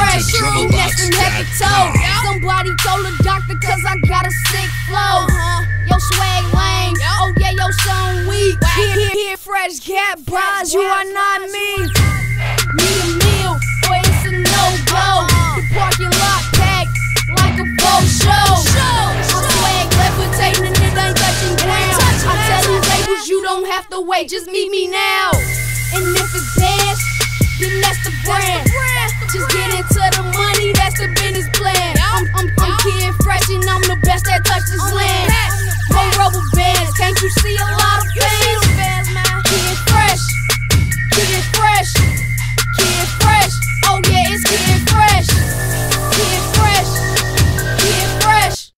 fresh, finesse from head to toe. Somebody told the doctor cause I got a sick flow. Yo swag lame, oh yeah, yo song weak. Here fresh cat bras, you are not me. Need a meal, or it's a no-go. The parking lot packed like a faux show. My swag levitating and it ain't touching ground. I tell these labels you don't have to wait, just meet me now. And if it's dance, then that's the brand. Just get into the money, that's the business plan. I'm Kid Fresh and I'm the best that touch this land. More rubber bands, can't you see a lot of fans? Kid Fresh, Kid Fresh, Kid Fresh. Oh yeah, it's Kid Fresh, Kid Fresh, Kid Fresh,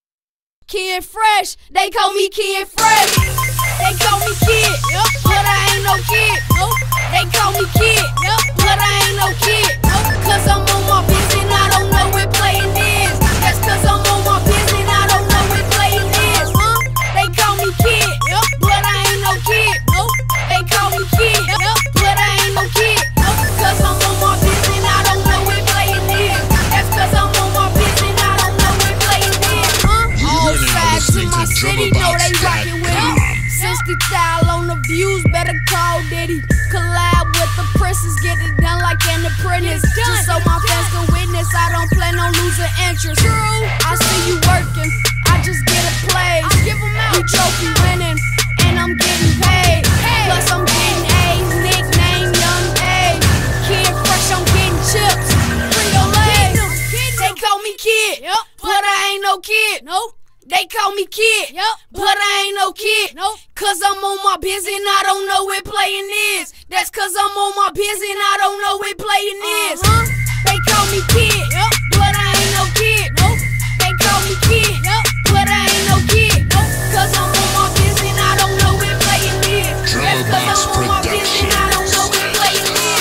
Kid Fresh. They call me Kid Fresh. They call me Kid, but I ain't no kid. They call me Kid, but I ain't no kid. Cause I'm on my business and I don't know what playing is. That's cause I'm on my business and I don't know what playing is. They call me Kid, but I ain't no kid. They call me Kid, but I ain't no kid. Cause I'm on my business and I don't know what playing is. That's cause I'm on my business and I don't know what playing is. All sides in my city know they rockin' with me. 60,000 on the views, better call Diddy. Collab with the princess, get it done like an apprentice. Just so my fans can witness, I don't plan on losing interest. I see you working, I just get a play. You trophy winning, and I'm getting paid. Plus I'm getting A's, nickname Young A. Kid Fresh, I'm getting chips. Frito-Lay. They call me Kid, but I ain't no kid. They call me Kid, but I ain't no kid. Cause I'm on my business and I don't know what playing is. That's cause I'm on my business and I don't know what playing is. They call me Kid, but I ain't no kid. They call me Kid, but I ain't no kid. Cause I'm on my business and I don't know what playing is. That's cause I'm on my business and I don't know what playing is.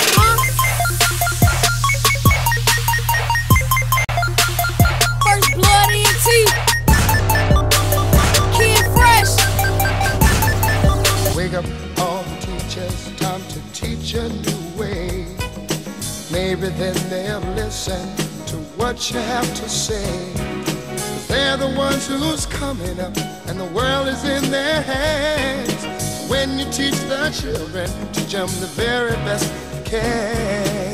First blood in teeth. Wake up all the teachers, time to teach a new way. Maybe then they'll listen to what you have to say. They're the ones who's coming up and the world is in their hands. When you teach the children, teach them the very best you can.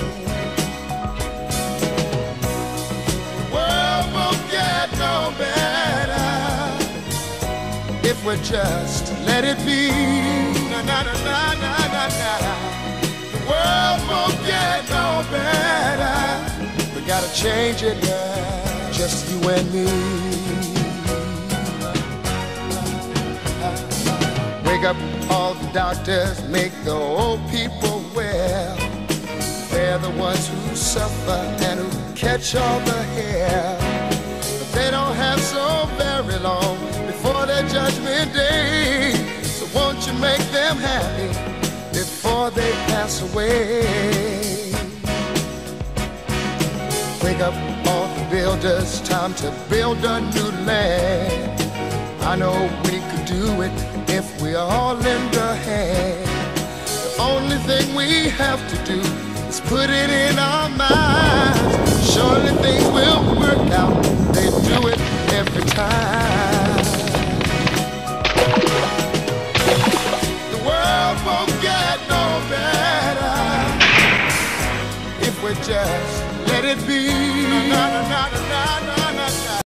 The world won't get no better if we just let it be. Na na na na na na na. The world won't get no better. We gotta change it now, just you and me. Wake up all the doctors, make the old people well. They're the ones who suffer and who catch all the hair. But they don't have so very long before their judgment day. So won't you make them happy before they pass away? Wake up all the builders, time to build a new land. I know we could do it if we all lend a hand. The only thing we have to do is put it in our minds. Surely things will work out, they do it every time. The world won't get no better if we just let it be. Na, na, na, na, na.